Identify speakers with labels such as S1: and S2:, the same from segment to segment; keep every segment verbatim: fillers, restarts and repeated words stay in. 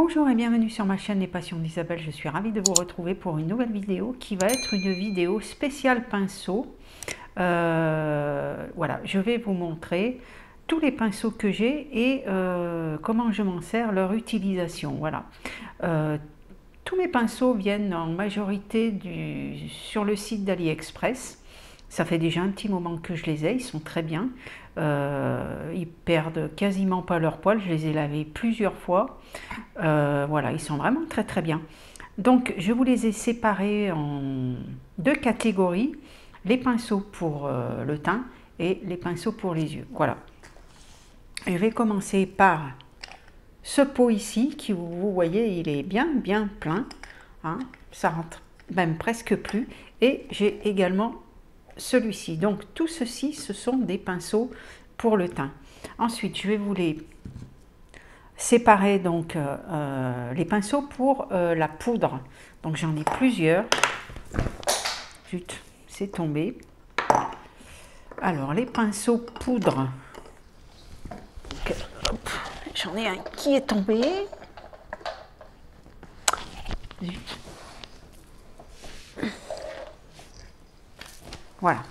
S1: Bonjour et bienvenue sur ma chaîne Les Passions d'Isabelle. Je suis ravie de vous retrouver pour une nouvelle vidéo qui va être une vidéo spéciale pinceau. Euh, voilà, je vais vous montrer tous les pinceaux que j'ai et euh, comment je m'en sers, leur utilisation. Voilà. Euh, tous mes pinceaux viennent en majorité du, sur le site d'AliExpress. Ça fait déjà un petit moment que je les ai, ils sont très bien. Euh, ils perdent quasiment pas leur poil, je les ai lavés plusieurs fois. Euh, voilà, ils sont vraiment très très bien. Donc je vous les ai séparés en deux catégories, les pinceaux pour euh, le teint et les pinceaux pour les yeux. Voilà. Je vais commencer par ce pot ici, qui vous voyez, il est bien bien plein, hein, ça rentre même presque plus. Et j'ai également celui-ci. Donc tout ceci, ce sont des pinceaux pour le teint. Ensuite, je vais vous les séparer, donc euh, euh, les pinceaux pour euh, la poudre. Donc j'en ai plusieurs. Zut, c'est tombé. Alors les pinceaux poudre. J'en ai un qui est tombé. Zut. Voilà.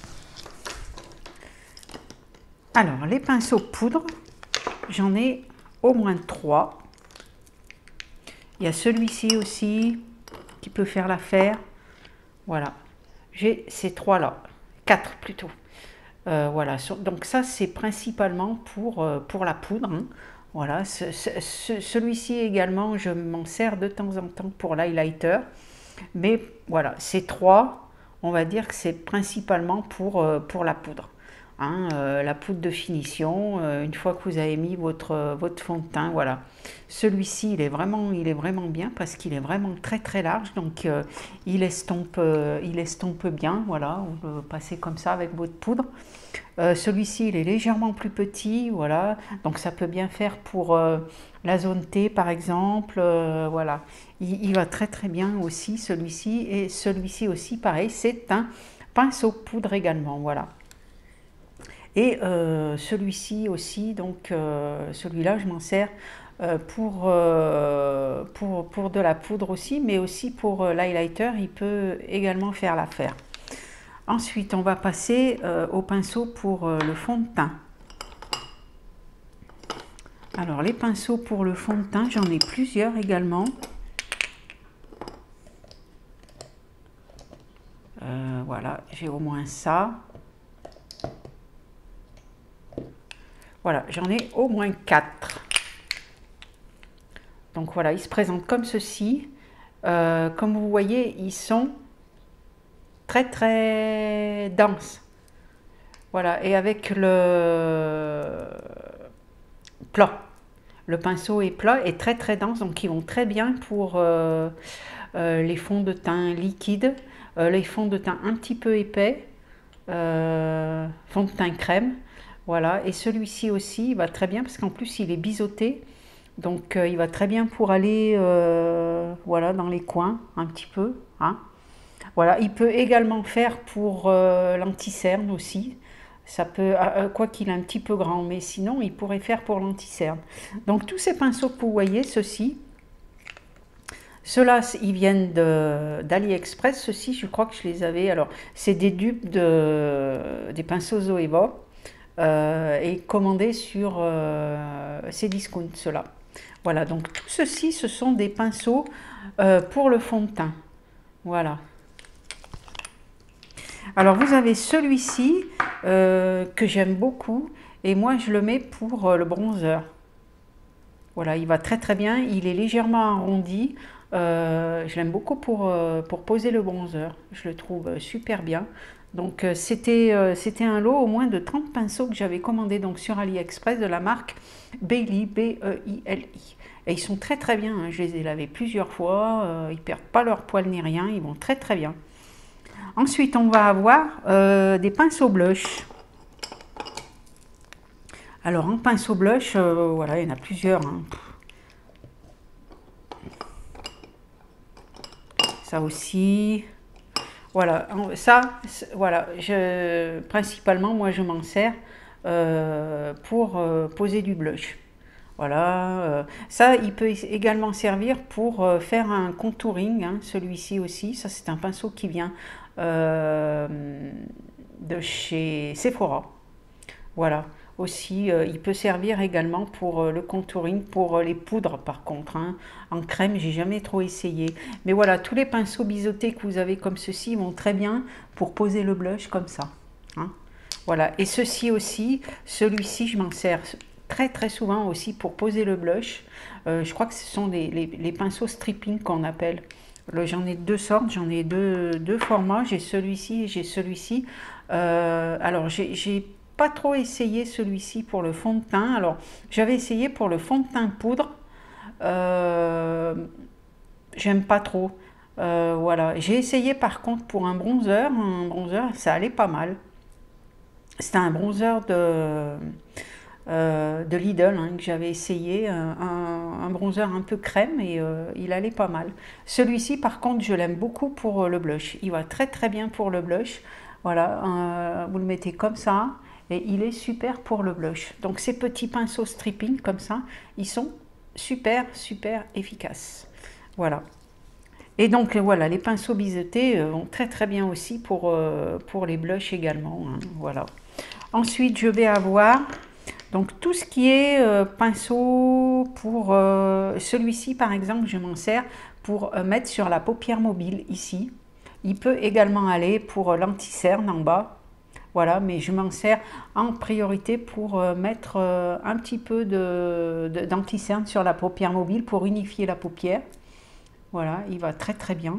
S1: Alors, les pinceaux poudre, j'en ai au moins trois. Il y a celui-ci aussi qui peut faire l'affaire. Voilà. J'ai ces trois-là. Quatre plutôt. Euh, voilà. Donc ça, c'est principalement pour, euh, pour la poudre. Hein. Voilà. Ce, ce, celui-ci également, je m'en sers de temps en temps pour l'highlighter. Mais voilà, ces trois... On va dire que c'est principalement pour, euh, pour la poudre. Hein, euh, la poudre de finition, euh, une fois que vous avez mis votre, euh, votre fond de teint, voilà. Celui-ci, il est vraiment, il est vraiment bien parce qu'il est vraiment très très large, donc euh, il estompe, euh, il estompe bien, voilà. Vous le passez comme ça avec votre poudre. Euh, Celui-ci, il est légèrement plus petit, voilà. Donc ça peut bien faire pour euh, la zone T, par exemple, euh, voilà. Il, il va très très bien aussi, celui-ci, et celui-ci aussi, pareil, c'est un pinceau poudre également, voilà. Et euh, celui-ci aussi, donc euh, celui-là, je m'en sers euh, pour, euh, pour, pour de la poudre aussi, mais aussi pour euh, l'highlighter, il peut également faire l'affaire. Ensuite, on va passer euh, au pinceau pour euh, le fond de teint. Alors, les pinceaux pour le fond de teint, j'en ai plusieurs également. Euh, voilà, j'ai au moins ça. Voilà, j'en ai au moins quatre. Donc voilà, ils se présentent comme ceci. Euh, comme vous voyez, ils sont très très denses. Voilà, et avec le plat. Le pinceau est plat et très très dense, donc ils vont très bien pour euh, euh, les fonds de teint liquides, euh, les fonds de teint un petit peu épais, euh, fond de teint crème. Voilà, et celui-ci aussi, il va très bien parce qu'en plus il est biseauté, donc euh, il va très bien pour aller euh, voilà, dans les coins un petit peu. Hein. Voilà, il peut également faire pour euh, l'anti-cerne aussi. Ça peut, euh, quoi qu'il est un petit peu grand, mais sinon il pourrait faire pour l'anti-cerne. Donc tous ces pinceaux que vous voyez, ceux-ci, ceux-là, ils viennent d'AliExpress. Ceux-ci, je crois que je les avais. Alors, c'est des dupes de, des pinceaux Zoeva. Euh, et commandé sur euh, Cdiscount, cela. Voilà, donc tout ceci, ce sont des pinceaux euh, pour le fond de teint. Voilà. Alors vous avez celui-ci euh, que j'aime beaucoup et moi je le mets pour euh, le bronzer. Voilà, il va très très bien, il est légèrement arrondi. Euh, je l'aime beaucoup pour, euh, pour poser le bronzer, je le trouve super bien. Donc euh, c'était euh, c'était un lot au moins de trente pinceaux que j'avais commandé donc sur AliExpress de la marque Bailey, B E I L I. Et ils sont très très bien, hein. Je les ai lavés plusieurs fois, euh, ils ne perdent pas leur poil ni rien, ils vont très très bien. Ensuite on va avoir euh, des pinceaux blush. Alors en pinceau blush, euh, voilà, il y en a plusieurs. Hein. Ça aussi... Voilà, ça, voilà, je, principalement, moi, je m'en sers euh, pour euh, poser du blush. Voilà, euh, ça il peut également servir pour euh, faire un contouring, hein, celui-ci aussi. Ça c'est un pinceau qui vient euh, de chez Sephora. Voilà, aussi euh, il peut servir également pour euh, le contouring, pour euh, les poudres par contre, hein. En crème j'ai jamais trop essayé. Mais voilà, tous les pinceaux biseautés que vous avez comme ceci vont très bien pour poser le blush comme ça, hein. Voilà, et ceci aussi, celui-ci je m'en sers très très souvent aussi pour poser le blush. Euh, je crois que ce sont les, les, les pinceaux stripping qu'on appelle. J'en ai deux sortes, j'en ai deux, deux formats, j'ai celui-ci et j'ai celui-ci. Euh, alors j'ai pas trop essayé celui-ci pour le fond de teint. Alors j'avais essayé pour le fond de teint poudre, euh, j'aime pas trop. Euh, voilà, j'ai essayé par contre pour un bronzer, un bronzer ça allait pas mal. C'était un bronzer de euh, de Lidl, hein, que j'avais essayé, un, un, bronzer un peu crème et euh, il allait pas mal. Celui-ci par contre je l'aime beaucoup pour le blush, il va très très bien pour le blush. Voilà, euh, vous le mettez comme ça et il est super pour le blush. Donc ces petits pinceaux stripping comme ça, ils sont super super efficaces. Voilà. Et donc voilà, les pinceaux biseautés vont très très bien aussi pour, euh, pour les blushs également, hein, voilà. Ensuite je vais avoir donc tout ce qui est euh, pinceau pour euh, celui-ci par exemple, je m'en sers pour euh, mettre sur la paupière mobile ici. Il peut également aller pour l'anti-cerne en bas, voilà, mais je m'en sers en priorité pour euh, mettre euh, un petit peu de, de, d'anti-cerne sur la paupière mobile pour unifier la paupière. Voilà, il va très très bien,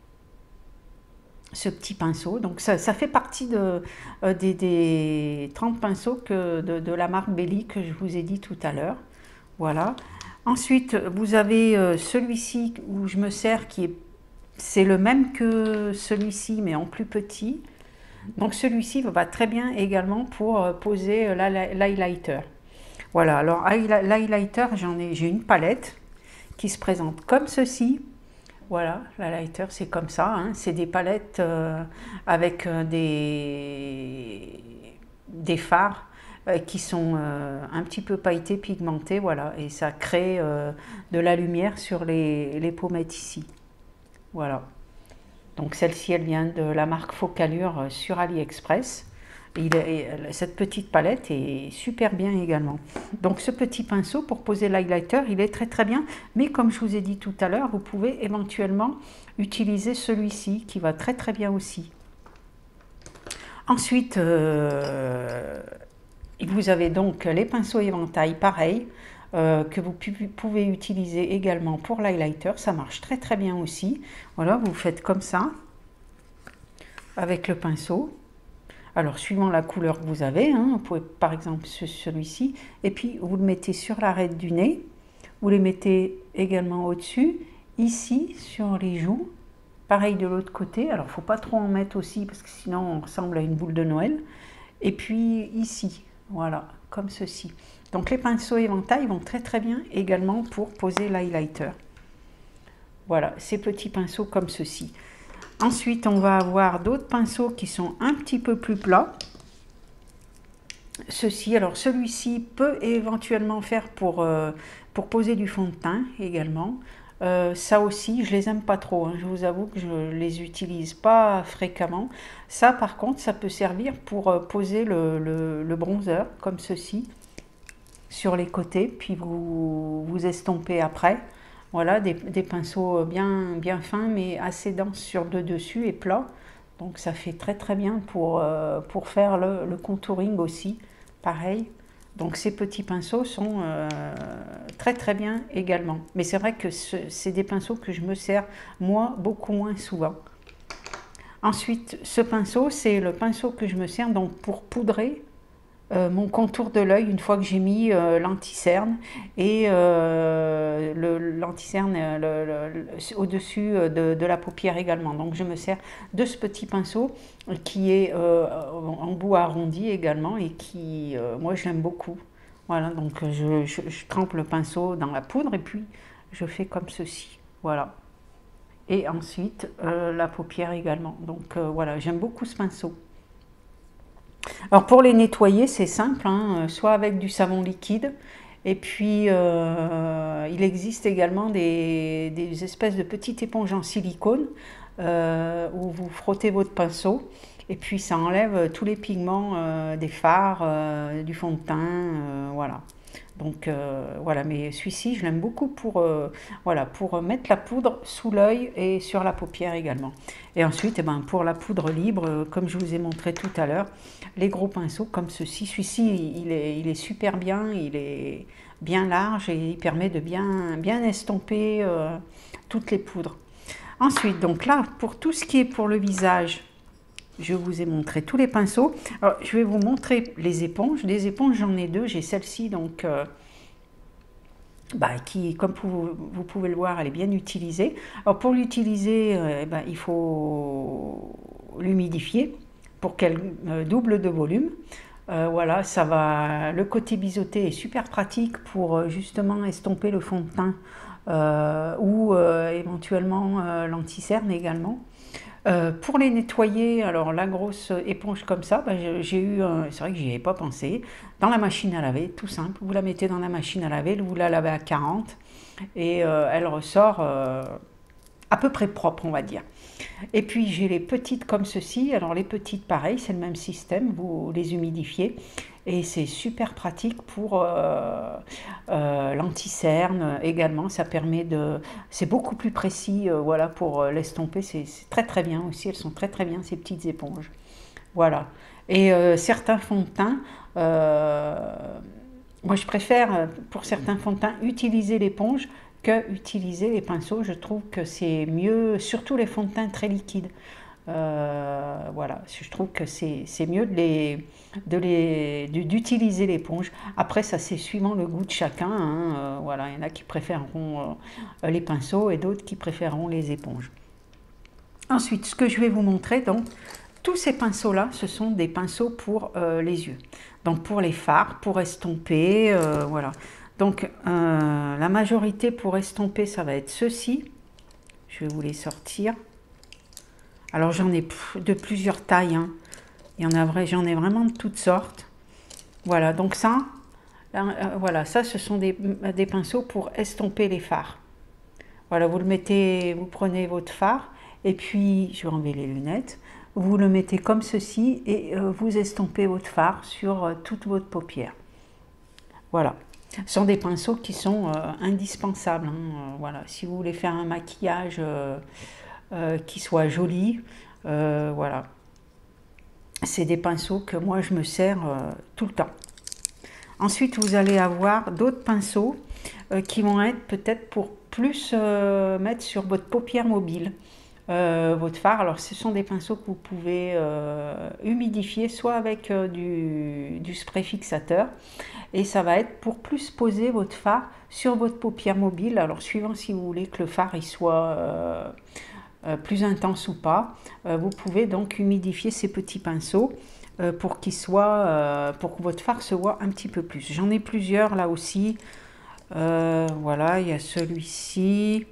S1: ce petit pinceau. Donc ça, ça fait partie de, euh, des, des trente pinceaux que, de, de la marque Belly que je vous ai dit tout à l'heure. Voilà. Ensuite, vous avez euh, celui-ci où je me sers, qui est, c'est le même que celui-ci, mais en plus petit. Donc celui-ci va très bien également pour euh, poser l'highlighter. Voilà, alors l'highlighter, j'en ai, j'ai une palette qui se présente comme ceci. Voilà, la lighter c'est comme ça, hein. C'est des palettes euh, avec euh, des, des fards euh, qui sont euh, un petit peu pailletés, pigmentés, voilà, et ça crée euh, de la lumière sur les, les pommettes ici. Voilà, donc celle-ci elle vient de la marque Focalure sur AliExpress. Il est, cette petite palette est super bien également. Donc ce petit pinceau pour poser l'highlighter, il est très très bien. Mais comme je vous ai dit tout à l'heure, vous pouvez éventuellement utiliser celui-ci qui va très très bien aussi. Ensuite, euh, vous avez donc les pinceaux éventail, pareil, euh, que vous pouvez utiliser également pour l'highlighter. Ça marche très très bien aussi. Voilà, vous faites comme ça avec le pinceau. Alors, suivant la couleur que vous avez, hein, vous pouvez par exemple celui-ci, et puis vous le mettez sur l'arête du nez, vous les mettez également au-dessus, ici sur les joues, pareil de l'autre côté. Alors, il ne faut pas trop en mettre aussi parce que sinon on ressemble à une boule de Noël. Et puis ici, voilà, comme ceci. Donc les pinceaux éventail vont très très bien également pour poser l'highlighter. Voilà, ces petits pinceaux comme ceci. Ensuite, on va avoir d'autres pinceaux qui sont un petit peu plus plats. Ceci, alors celui-ci peut éventuellement faire pour, euh, pour poser du fond de teint également. Euh, ça aussi, je les aime pas trop, hein. Je vous avoue que je les utilise pas fréquemment. Ça, par contre, ça peut servir pour euh, poser le, le, le bronzer, comme ceci, sur les côtés, puis vous, vous estompez après. Voilà, des, des pinceaux bien, bien fins, mais assez denses sur le dessus et plats. Donc ça fait très très bien pour, euh, pour faire le, le contouring aussi, pareil. Donc ces petits pinceaux sont euh, très très bien également. Mais c'est vrai que c'est des pinceaux que je me sers moi beaucoup moins souvent. Ensuite, ce pinceau, c'est le pinceau que je me sers donc pour poudrer euh, mon contour de l'œil une fois que j'ai mis euh, l'anti-cerne et euh, l'anti-cerne au-dessus de, de la paupière également. Donc je me sers de ce petit pinceau qui est euh, en bout arrondi également et qui, euh, moi je l'aime beaucoup. Voilà, donc je, je, je trempe le pinceau dans la poudre et puis je fais comme ceci. Voilà. Et ensuite euh, la paupière également. Donc euh, voilà, j'aime beaucoup ce pinceau. Alors pour les nettoyer, c'est simple, hein, soit avec du savon liquide Et puis, euh, il existe également des, des espèces de petites éponges en silicone euh, où vous frottez votre pinceau et puis ça enlève tous les pigments euh, des fards, euh, du fond de teint, euh, voilà. Donc euh, voilà, mais celui-ci, je l'aime beaucoup pour, euh, voilà, pour mettre la poudre sous l'œil et sur la paupière également. Et ensuite, eh ben, pour la poudre libre, comme je vous ai montré tout à l'heure, les gros pinceaux comme ceci. Celui-ci, il est, il est super bien, il est bien large et il permet de bien, bien estomper euh, toutes les poudres. Ensuite, donc là, pour tout ce qui est pour le visage, je vous ai montré tous les pinceaux. Alors, je vais vous montrer les éponges. Des éponges, j'en ai deux. J'ai celle-ci, donc, euh, bah, qui, comme vous, vous pouvez le voir, elle est bien utilisée. Alors, pour l'utiliser, euh, bah, il faut l'humidifier pour qu'elle euh, double de volume. Euh, voilà, ça va. Le côté biseauté est super pratique pour euh, justement estomper le fond de teint euh, ou euh, éventuellement euh, l'anti-cerne également. Euh, pour les nettoyer, alors la grosse éponge comme ça, bah, j'ai eu, c'est vrai que j'y avais pas pensé, dans la machine à laver, tout simple, vous la mettez dans la machine à laver, vous la lavez à quarante et euh, elle ressort euh, à peu près propre, on va dire. Et puis j'ai les petites comme ceci, alors les petites pareil, c'est le même système, vous les humidifiez et c'est super pratique pour euh, euh, l'anti-cerne également, ça permet de, c'est beaucoup plus précis, euh, voilà, pour l'estomper, c'est très très bien aussi, elles sont très très bien ces petites éponges, voilà. Et euh, certains fonds de teint, euh, moi je préfère pour certains fonds de teint utiliser l'éponge que utiliser les pinceaux. Je trouve que c'est mieux, surtout les fonds de teint très liquides. Euh, voilà, je trouve que c'est mieux de les, de les, d'utiliser l'éponge. Après, ça c'est suivant le goût de chacun. Hein. Euh, voilà, il y en a qui préféreront euh, les pinceaux et d'autres qui préféreront les éponges. Ensuite, ce que je vais vous montrer, donc, tous ces pinceaux-là, ce sont des pinceaux pour euh, les yeux. Donc pour les fards, pour estomper, euh, voilà. Donc euh, la majorité pour estomper, ça va être ceux-ci. Je vais vous les sortir. Alors j'en ai de plusieurs tailles. Hein. Il y en a vrai, j'en ai vraiment de toutes sortes. Voilà, donc ça, euh, voilà, ça, ce sont des, des pinceaux pour estomper les fards. Voilà, vous le mettez, vous prenez votre fard et puis je vais enlever les lunettes. Vous le mettez comme ceci et euh, vous estompez votre fard sur euh, toute votre paupière. Voilà. Ce sont des pinceaux qui sont euh, indispensables. Hein. Euh, voilà. Si vous voulez faire un maquillage euh, euh, qui soit joli, euh, voilà. C'est des pinceaux que moi je me sers euh, tout le temps. Ensuite, vous allez avoir d'autres pinceaux euh, qui vont être peut-être pour plus euh, mettre sur votre paupière mobile. Euh, votre fard, alors ce sont des pinceaux que vous pouvez euh, humidifier soit avec euh, du, du spray fixateur et ça va être pour plus poser votre fard sur votre paupière mobile, alors suivant si vous voulez que le fard il soit euh, euh, plus intense ou pas, euh, vous pouvez donc humidifier ces petits pinceaux euh, pour qu'il soit, euh, pour que votre fard se voit un petit peu plus. J'en ai plusieurs là aussi, euh, voilà, il y a celui-ci.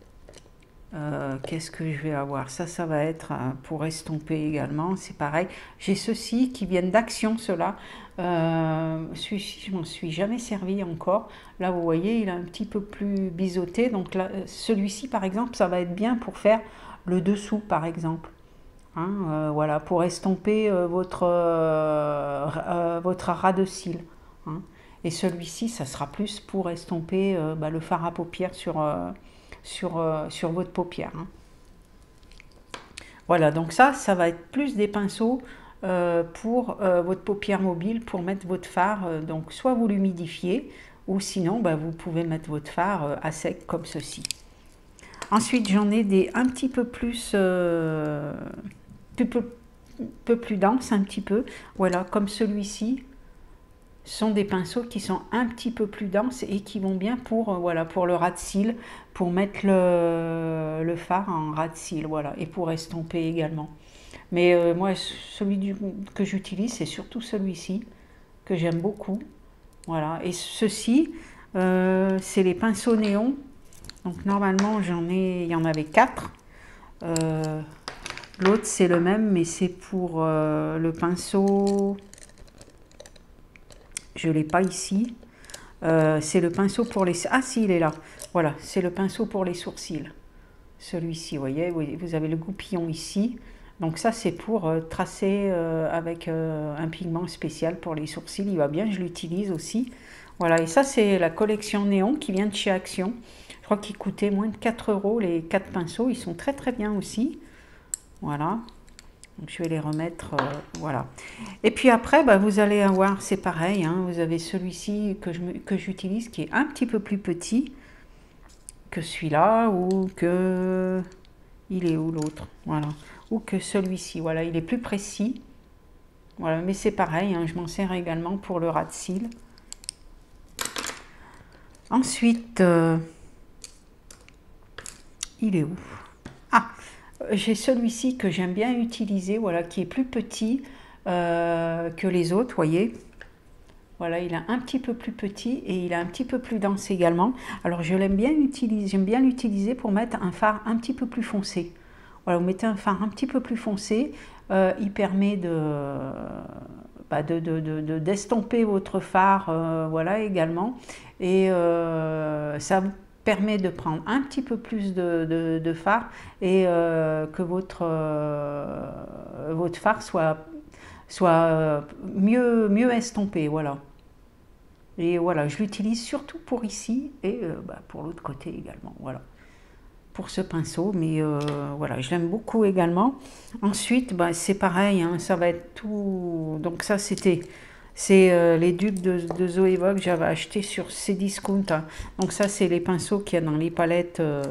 S1: Euh, Qu'est-ce que je vais avoir? Ça, ça va être euh, pour estomper également. C'est pareil. J'ai ceux-ci qui viennent d'Action, ceux-là. Euh, celui-ci, je m'en suis jamais servi encore. Là, vous voyez, il est un petit peu plus biseauté. Donc là, celui-ci, par exemple, ça va être bien pour faire le dessous, par exemple. Hein, euh, voilà, pour estomper euh, votre, euh, euh, votre ras de cils. Hein. Et celui-ci, ça sera plus pour estomper euh, bah, le fard à paupières sur... Euh, Sur, euh, sur votre paupière. Hein. Voilà, donc ça, ça va être plus des pinceaux euh, pour euh, votre paupière mobile, pour mettre votre fard. Euh, donc, soit vous l'humidifiez, ou sinon, bah, vous pouvez mettre votre fard euh, à sec comme ceci. Ensuite, j'en ai des un petit peu plus, euh, peu, peu, peu plus denses, un petit peu. Voilà, comme celui-ci. Ce sont des pinceaux qui sont un petit peu plus denses et qui vont bien pour, euh, voilà, pour le ras de cils, pour mettre le, le fard en ras de cils, voilà, et pour estomper également. Mais euh, moi, celui du, que j'utilise, c'est surtout celui-ci, que j'aime beaucoup. Voilà, et ceci, euh, c'est les pinceaux néons. Donc normalement, j'en ai, il y en avait quatre. Euh, L'autre, c'est le même, mais c'est pour euh, le pinceau... Je ne l'ai pas ici. Euh, c'est le pinceau pour les... Ah si, il est là. Voilà, c'est le pinceau pour les sourcils. Celui-ci, vous voyez, vous avez le goupillon ici. Donc ça, c'est pour euh, tracer euh, avec euh, un pigment spécial pour les sourcils. Il va bien, je l'utilise aussi. Voilà, et ça, c'est la collection Néon qui vient de chez Action. Je crois qu'il coûtait moins de quatre euros, les quatre pinceaux. Ils sont très très bien aussi. Voilà. Donc je vais les remettre, euh, voilà. Et puis après, bah, vous allez avoir, c'est pareil, hein, vous avez celui-ci que je, que j'utilise qui est un petit peu plus petit que celui-là, ou que... Il est où l'autre? Voilà. Ou que celui-ci, voilà, il est plus précis. Voilà, mais c'est pareil, hein, je m'en sers également pour le ras de cils. Ensuite, euh, il est où? Ah, j'ai celui-ci que j'aime bien utiliser, voilà, qui est plus petit euh, que les autres, voyez. Voilà, il est un petit peu plus petit et il est un petit peu plus dense également. Alors je l'aime bien utiliser, j'aime bien l'utiliser pour mettre un fard un petit peu plus foncé. Voilà, vous mettez un fard un petit peu plus foncé, euh, il permet de, bah de, de, de, de d'estomper votre fard, euh, voilà également, et euh, ça vous permet de prendre un petit peu plus de, de, de fard et euh, que votre, euh, votre fard soit, soit mieux, mieux estompé, voilà. Et voilà, je l'utilise surtout pour ici et euh, bah, pour l'autre côté également, voilà. Pour ce pinceau, mais euh, voilà, je l'aime beaucoup également. Ensuite, bah, c'est pareil, hein, ça va être tout... Donc ça, c'était... C'est euh, les dupes de, de Zoeva que j'avais acheté sur Cdiscount. Hein. Donc ça, c'est les pinceaux qu'il y a dans les palettes euh,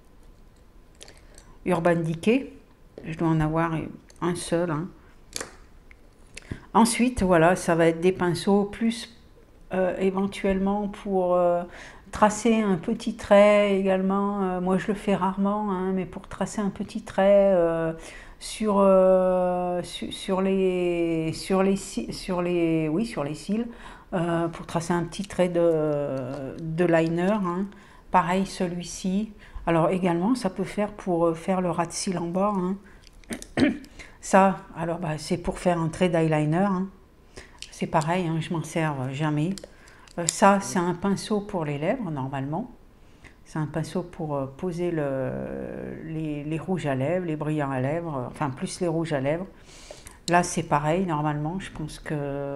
S1: Urban Decay. Je dois en avoir un seul. Hein. Ensuite, voilà, ça va être des pinceaux plus... Euh, éventuellement pour euh, tracer un petit trait également, euh, moi je le fais rarement, hein, mais pour tracer un petit trait euh, sur, euh, sur, sur les sur les sur les oui sur les cils, euh, pour tracer un petit trait de, de liner, hein. Pareil celui-ci. Alors également ça peut faire pour faire le ras de cils en bas, hein. Ça alors bah, c'est pour faire un trait d'eyeliner, hein. C'est pareil, hein, je m'en sers jamais. Euh, ça, c'est un pinceau pour les lèvres, normalement. C'est un pinceau pour euh, poser le, les, les rouges à lèvres, les brillants à lèvres, enfin plus les rouges à lèvres. Là, c'est pareil, normalement. Je pense que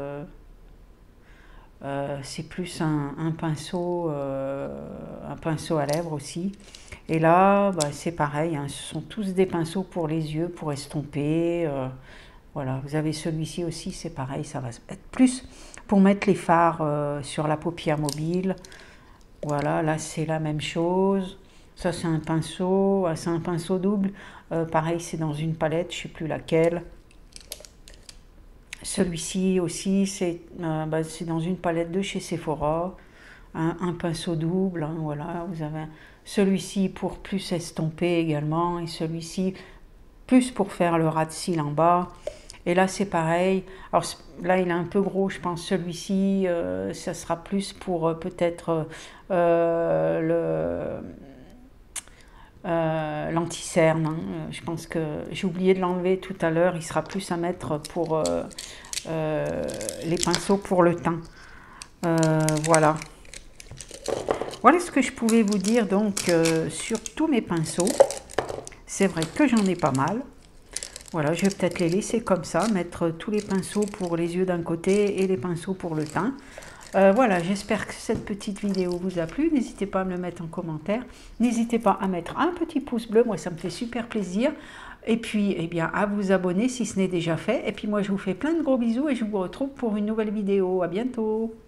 S1: euh, c'est plus un, un pinceau, euh, un pinceau à lèvres aussi. Et là, bah, c'est pareil, hein, ce sont tous des pinceaux pour les yeux, pour estomper. Euh, Voilà, vous avez celui-ci aussi, c'est pareil, ça va être plus pour mettre les fards euh, sur la paupière mobile. Voilà, là c'est la même chose. Ça c'est un pinceau, c'est un pinceau double. Euh, pareil, c'est dans une palette, je ne sais plus laquelle. Celui-ci aussi, c'est euh, bah, dans une palette de chez Sephora. Un, un pinceau double, hein, voilà, vous avez celui-ci pour plus estomper également, et celui-ci plus pour faire le ras de cils en bas. Et là, c'est pareil. Alors là, il est un peu gros, je pense. Celui-ci, euh, ça sera plus pour euh, peut-être euh, le euh, l'anti-cerne. Hein. Je pense que j'ai oublié de l'enlever tout à l'heure. Il sera plus à mettre pour euh, euh, les pinceaux pour le teint. Euh, voilà. Voilà ce que je pouvais vous dire donc euh, sur tous mes pinceaux. C'est vrai que j'en ai pas mal. Voilà, je vais peut-être les laisser comme ça, mettre tous les pinceaux pour les yeux d'un côté et les pinceaux pour le teint. Euh, voilà, j'espère que cette petite vidéo vous a plu. N'hésitez pas à me le mettre en commentaire. N'hésitez pas à mettre un petit pouce bleu, moi ça me fait super plaisir. Et puis, eh bien, à vous abonner si ce n'est déjà fait. Et puis moi, je vous fais plein de gros bisous et je vous retrouve pour une nouvelle vidéo. À bientôt.